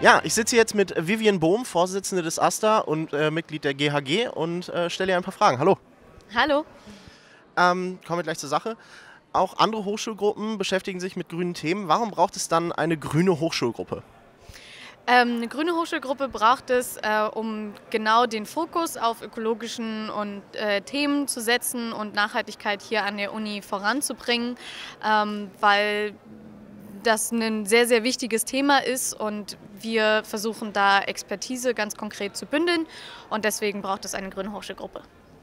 Ja, ich sitze hier jetzt mit Vivian Bohm, Vorsitzende des AStA und Mitglied der GHG und stelle ihr ein paar Fragen. Hallo. Hallo. Kommen wir gleich zur Sache. Auch andere Hochschulgruppen beschäftigen sich mit grünen Themen. Warum braucht es dann eine grüne Hochschulgruppe? Eine grüne Hochschulgruppe braucht es, um genau den Fokus auf ökologischen Themen zu setzen und Nachhaltigkeit hier an der Uni voranzubringen, weil das ein sehr, sehr wichtiges Thema ist und wir versuchen da Expertise ganz konkret zu bündeln und deswegen braucht es eine grüne Hochschulgruppe.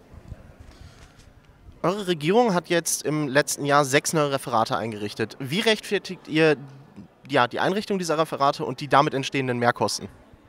Eure Regierung hat jetzt im letzten Jahr 6 neue Referate eingerichtet. Wie rechtfertigt ihr die Einrichtung dieser Referate und die damit entstehenden Mehrkosten?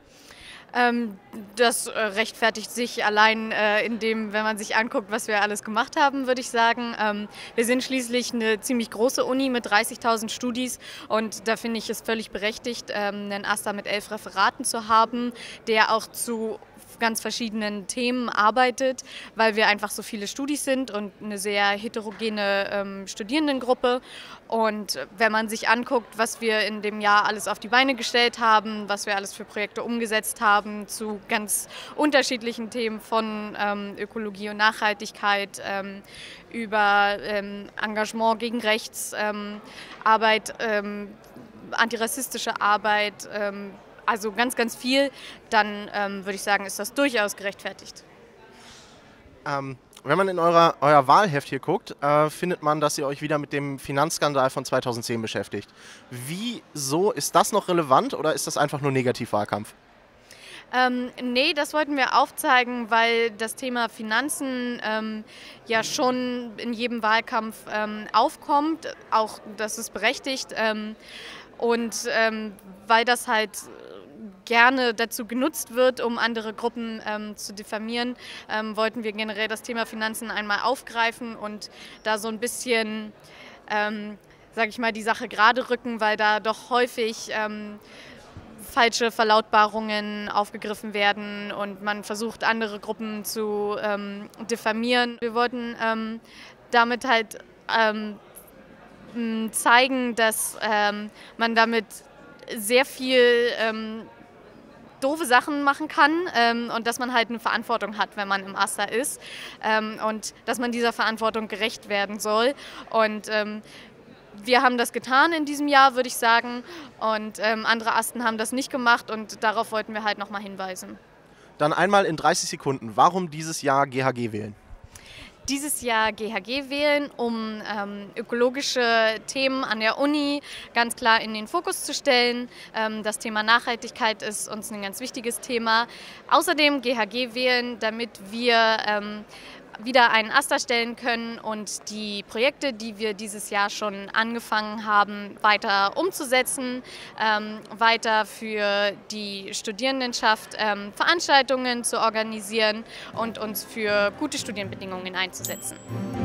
Das rechtfertigt sich allein wenn man sich anguckt, was wir alles gemacht haben, würde ich sagen. Wir sind schließlich eine ziemlich große Uni mit 30.000 Studis und da finde ich es völlig berechtigt, einen AStA mit 11 Referaten zu haben, der auch zu ganz verschiedenen Themen arbeitet, weil wir einfach so viele Studis sind und eine sehr heterogene Studierendengruppe. Und wenn man sich anguckt, was wir in dem Jahr alles auf die Beine gestellt haben, was wir alles für Projekte umgesetzt haben zu ganz unterschiedlichen Themen von Ökologie und Nachhaltigkeit, über Engagement gegen Rechtsarbeit, antirassistische Arbeit, also ganz, ganz viel, dann würde ich sagen, ist das durchaus gerechtfertigt. Wenn man in euer Wahlheft hier guckt, findet man, dass ihr euch wieder mit dem Finanzskandal von 2010 beschäftigt. Wieso ist das noch relevant oder ist das einfach nur Negativwahlkampf? Nee, das wollten wir aufzeigen, weil das Thema Finanzen ja schon in jedem Wahlkampf aufkommt. Auch das ist berechtigt. Weil das halt gerne dazu genutzt wird, um andere Gruppen zu diffamieren, wollten wir generell das Thema Finanzen einmal aufgreifen und da so ein bisschen, sage ich mal, die Sache gerade rücken, weil da doch häufig falsche Verlautbarungen aufgegriffen werden und man versucht, andere Gruppen zu diffamieren. Wir wollten damit halt zeigen, dass man damit sehr viel doofe Sachen machen kann und dass man halt eine Verantwortung hat, wenn man im AStA ist und dass man dieser Verantwortung gerecht werden soll. Und wir haben das getan in diesem Jahr, würde ich sagen, und andere AStAn haben das nicht gemacht und darauf wollten wir halt nochmal hinweisen. Dann einmal in 30 Sekunden, warum dieses Jahr GHG wählen? Dieses Jahr GHG wählen, um ökologische Themen an der Uni ganz klar in den Fokus zu stellen. Das Thema Nachhaltigkeit ist uns ein ganz wichtiges Thema. Außerdem GHG wählen, damit wir wieder einen AStA stellen können und die Projekte, die wir dieses Jahr schon angefangen haben, weiter umzusetzen, weiter für die Studierendenschaft Veranstaltungen zu organisieren und uns für gute Studienbedingungen einzusetzen.